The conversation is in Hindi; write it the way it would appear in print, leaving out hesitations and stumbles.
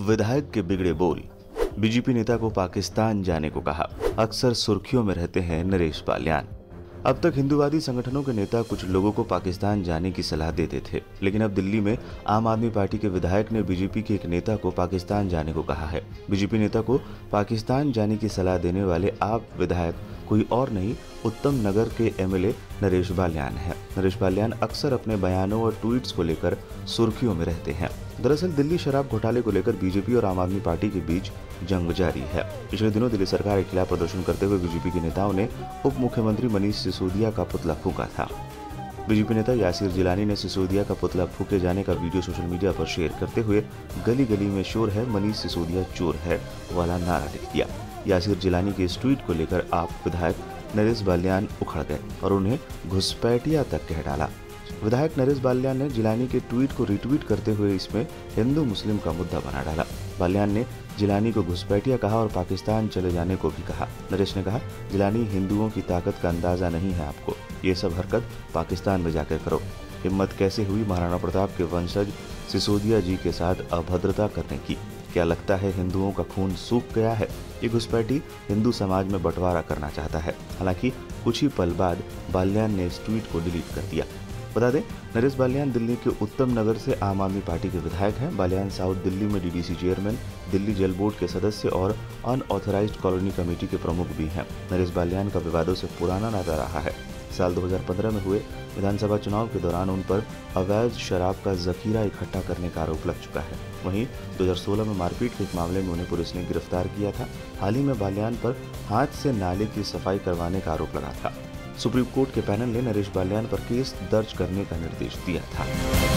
विधायक के बिगड़े बोल। बीजेपी नेता को पाकिस्तान जाने को कहा। अक्सर सुर्खियों में रहते हैं नरेश बाल्यान। अब तक हिंदूवादी संगठनों के नेता कुछ लोगों को पाकिस्तान जाने की सलाह देते थे, लेकिन अब दिल्ली में आम आदमी पार्टी के विधायक ने बीजेपी के एक नेता को पाकिस्तान जाने को कहा है। बीजेपी नेता को पाकिस्तान जाने की सलाह देने वाले आप विधायक कोई और नहीं, उत्तम नगर के एमएलए नरेश बाल्यान है। नरेश बाल्यान अक्सर अपने बयानों और ट्वीट्स को लेकर सुर्खियों में रहते हैं। दरअसल दिल्ली शराब घोटाले को लेकर बीजेपी और आम आदमी पार्टी के बीच जंग जारी है। पिछले दिनों दिल्ली सरकार के खिलाफ प्रदर्शन करते हुए बीजेपी के नेताओं ने उप मुख्यमंत्री मनीष सिसोदिया का पुतला फूंका था। बीजेपी नेता यासिर जिलानी ने सिसोदिया का पुतला फूंके जाने का वीडियो सोशल मीडिया पर शेयर करते हुए गली गली में शोर है, मनीष सिसोदिया चोर है वाला नारा लिख दिया। यासिर जिलानी के इस ट्वीट को लेकर आप विधायक नरेश बाल्यान उखड़ गए और उन्हें घुसपैठिया तक कह डाला। विधायक नरेश बाल्यान ने जिलानी के ट्वीट को रिट्वीट करते हुए इसमें हिंदू मुस्लिम का मुद्दा बना डाला। बाल्यान ने जिलानी को घुसपैठिया कहा और पाकिस्तान चले जाने को भी कहा। नरेश ने कहा, जिलानी, हिंदुओं की ताकत का अंदाजा नहीं है आपको, ये सब हरकत पाकिस्तान में जाकर करो। हिम्मत कैसे हुई महाराणा प्रताप के वंशज सिसोदिया जी के साथ अभद्रता करने की? क्या लगता है हिंदुओं का खून सूख गया है? ये घुसपैठी हिंदू समाज में बंटवारा करना चाहता है। हालांकि कुछ ही पल बाद बाल्यान ने इस ट्वीट को डिलीट कर दिया। बता दें, नरेश बाल्यान दिल्ली के उत्तम नगर से आम आदमी पार्टी के विधायक हैं। बाल्यान साउथ दिल्ली में डीडीसी चेयरमैन, दिल्ली जल बोर्ड के सदस्य और अनऑथराइज्ड कॉलोनी कमेटी के प्रमुख भी हैं। नरेश बाल्यान का विवादों से पुराना नाता रहा है। साल 2015 में हुए विधानसभा चुनाव के दौरान उन पर अवैध शराब का जखीरा इकट्ठा करने का आरोप लग चुका है। वहीं 2016 में मारपीट के एक मामले में उन्हें पुलिस ने गिरफ्तार किया था। हाल ही में बाल्यान पर हाथ से नाले की सफाई करवाने का आरोप लगा था। सुप्रीम कोर्ट के पैनल ने नरेश बाल्यान पर केस दर्ज करने का निर्देश दिया था।